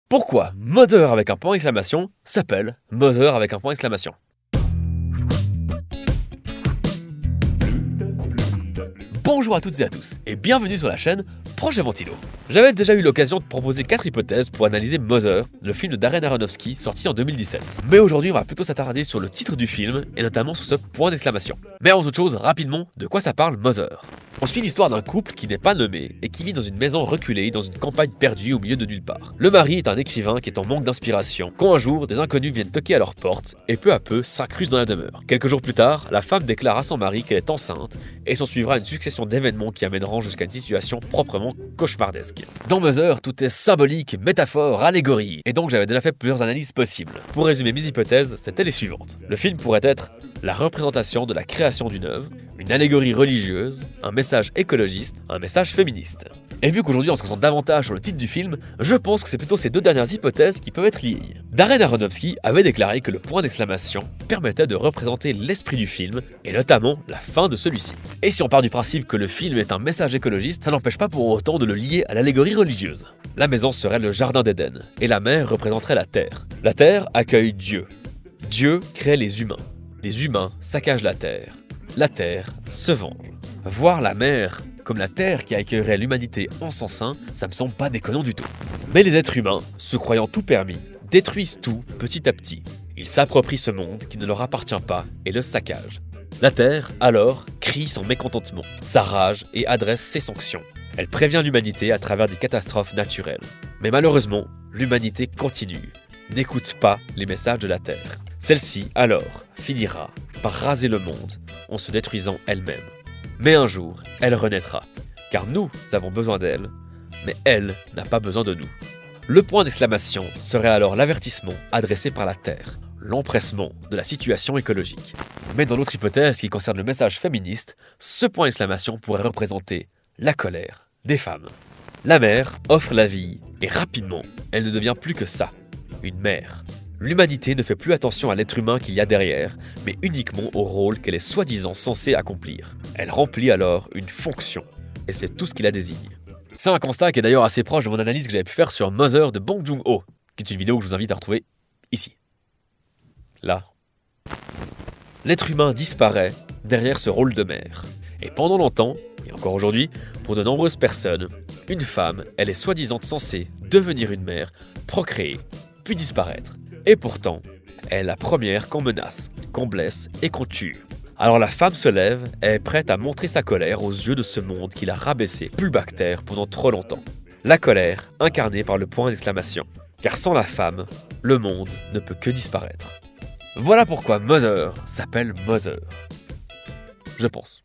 Pourquoi Mother avec un point d'exclamation s'appelle Mother avec un point d'exclamation? Bonjour à toutes et à tous, et bienvenue sur la chaîne Projet Ventilo. J'avais déjà eu l'occasion de proposer 4 hypothèses pour analyser Mother, le film de Darren Aronofsky sorti en 2017. Mais aujourd'hui, on va plutôt s'attarder sur le titre du film, et notamment sur ce point d'exclamation. Mais avant toute chose, rapidement, de quoi ça parle Mother? On suit l'histoire d'un couple qui n'est pas nommé et qui vit dans une maison reculée dans une campagne perdue au milieu de nulle part. Le mari est un écrivain qui est en manque d'inspiration, quand un jour, des inconnus viennent toquer à leur porte et peu à peu s'incrustent dans la demeure. Quelques jours plus tard, la femme déclare à son mari qu'elle est enceinte et s'en suivra une succession d'événements qui amèneront jusqu'à une situation proprement cauchemardesque. Dans Mother, tout est symbolique, métaphore, allégorie, et donc j'avais déjà fait plusieurs analyses possibles. Pour résumer mes hypothèses, c'étaient les suivantes. Le film pourrait être la représentation de la création d'une œuvre, une allégorie religieuse, un message écologiste, un message féministe. Et vu qu'aujourd'hui on se concentre davantage sur le titre du film, je pense que c'est plutôt ces deux dernières hypothèses qui peuvent être liées. Darren Aronofsky avait déclaré que le point d'exclamation permettait de représenter l'esprit du film, et notamment la fin de celui-ci. Et si on part du principe que le film est un message écologiste, ça n'empêche pas pour autant de le lier à l'allégorie religieuse. La maison serait le jardin d'Éden, et la mer représenterait la terre. La terre accueille Dieu. Dieu crée les humains. Les humains saccagent la terre se venge. Voir la mer comme la terre qui accueillerait l'humanité en son sein, ça me semble pas déconnant du tout. Mais les êtres humains, se croyant tout permis, détruisent tout petit à petit. Ils s'approprient ce monde qui ne leur appartient pas et le saccagent. La terre, alors, crie son mécontentement, sa rage et adresse ses sanctions. Elle prévient l'humanité à travers des catastrophes naturelles. Mais malheureusement, l'humanité continue, n'écoute pas les messages de la terre. Celle-ci, alors, finira par raser le monde en se détruisant elle-même. Mais un jour, elle renaîtra, car nous avons besoin d'elle, mais elle n'a pas besoin de nous. Le point d'exclamation serait alors l'avertissement adressé par la Terre, l'empressement de la situation écologique. Mais dans l'autre hypothèse qui concerne le message féministe, ce point d'exclamation pourrait représenter la colère des femmes. La mère offre la vie, et rapidement, elle ne devient plus que ça, une mère. L'humanité ne fait plus attention à l'être humain qu'il y a derrière, mais uniquement au rôle qu'elle est soi-disant censée accomplir. Elle remplit alors une fonction, et c'est tout ce qui la désigne. C'est un constat qui est d'ailleurs assez proche de mon analyse que j'avais pu faire sur Mother de Bong Joon-ho, qui est une vidéo que je vous invite à retrouver ici. Là. L'être humain disparaît derrière ce rôle de mère. Et pendant longtemps, et encore aujourd'hui, pour de nombreuses personnes, une femme, elle est soi-disant censée devenir une mère, procréer, puis disparaître. Et pourtant, elle est la première qu'on menace, qu'on blesse et qu'on tue. Alors la femme se lève et est prête à montrer sa colère aux yeux de ce monde qui l'a rabaissé plus bas que terre pendant trop longtemps. La colère incarnée par le point d'exclamation. Car sans la femme, le monde ne peut que disparaître. Voilà pourquoi Mother s'appelle Mother. Je pense.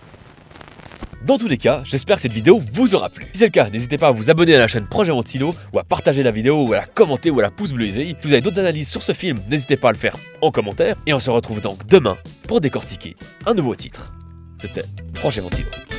Dans tous les cas, j'espère que cette vidéo vous aura plu. Si c'est le cas, n'hésitez pas à vous abonner à la chaîne Projet Ventilo, ou à partager la vidéo, ou à la commenter, ou à la pouce bleuiser. Si vous avez d'autres analyses sur ce film, n'hésitez pas à le faire en commentaire. Et on se retrouve donc demain pour décortiquer un nouveau titre. C'était Projet Ventilo.